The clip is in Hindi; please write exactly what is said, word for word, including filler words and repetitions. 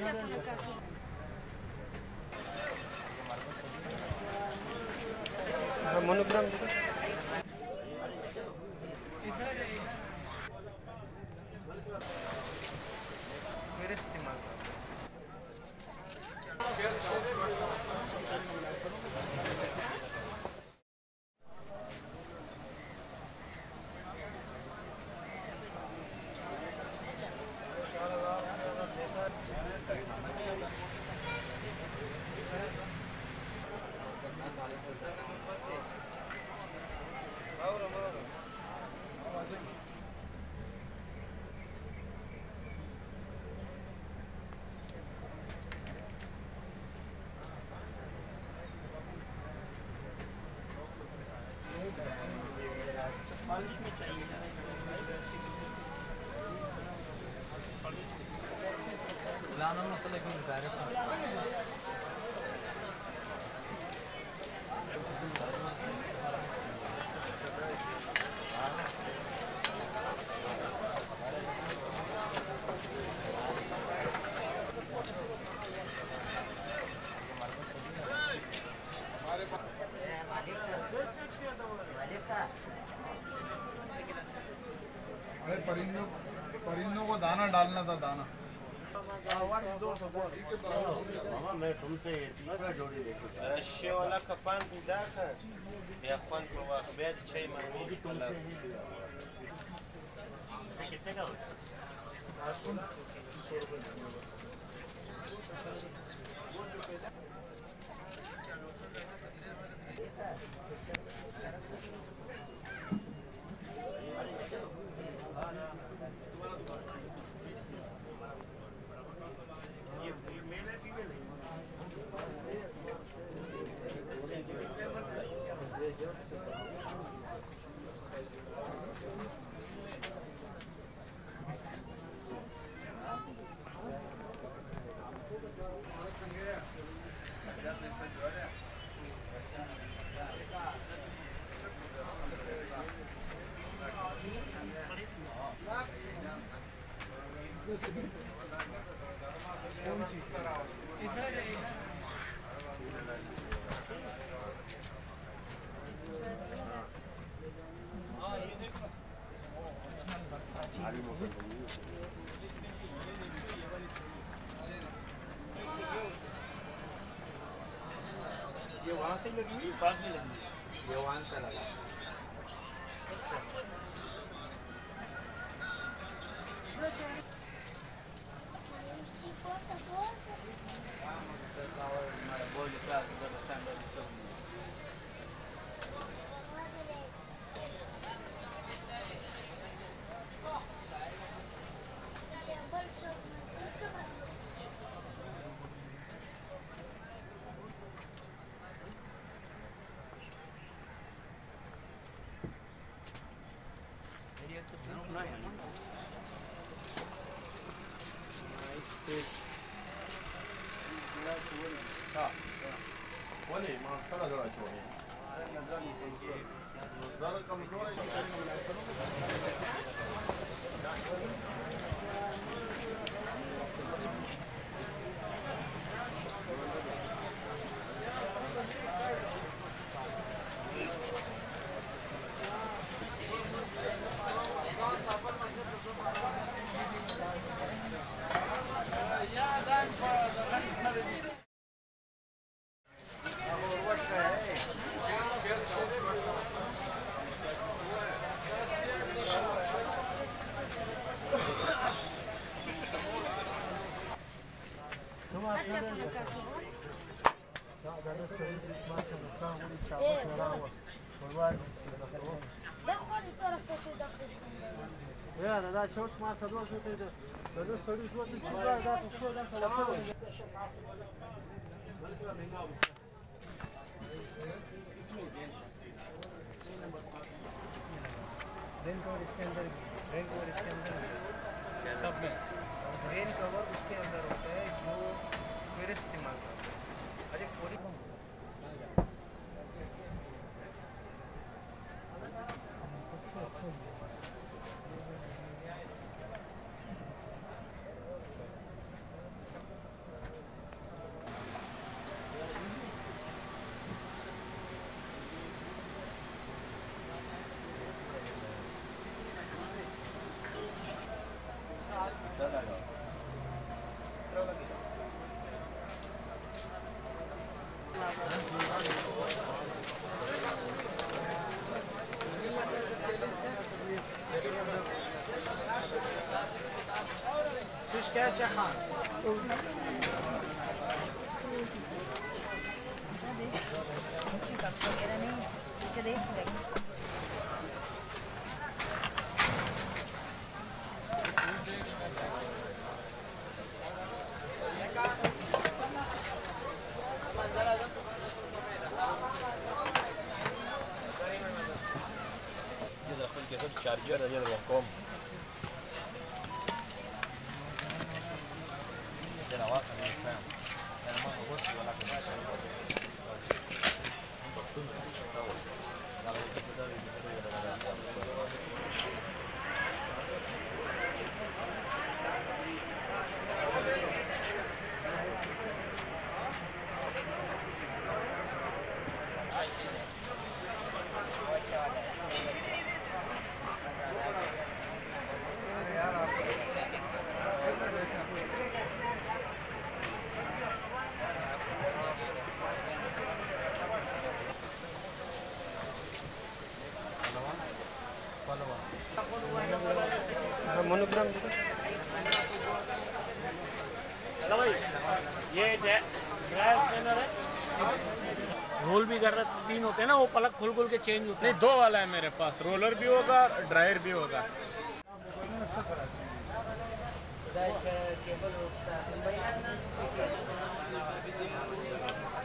मोनोग्राम मेरे इस्तेमाल पॉलिश में चाहिए लाना मतलब एक डायरेक्ट परिंदों परिंदों को दाना डालना था दाना मैं तुमसे तीसरा जोड़ी देखूं वाला कपान पिदा का या खान को बेच छह महीने तुमसे कितने का होता कौन सी इधर हाँ ये देखो ये वहाँ से लगी बाद में लगी ये वहाँ से लगा Olha, mas fala agora, tio. Ja, da čovjek masa došli da da da sori došli da da to da telefon. Rain cover इसके अंदर रेन कवर इसके अंदर सब में रेन कवर उसके अंदर होता है जो मेरे इस्तेमाल करते हैं अरे पूरी कैश खान كده اخوي كده الشارجر ديال الكوم انا واقف مش فاهم انا ما ببص ولا كده मोनोग्राम हेलो भाई ये ड्रायर स्कैनर है रोल भी कर रहे तीन होते हैं ना वो पलक खोल खोल के चेंज होते हैं। नहीं दो वाला है मेरे पास, रोलर भी होगा ड्रायर भी होगा। केबल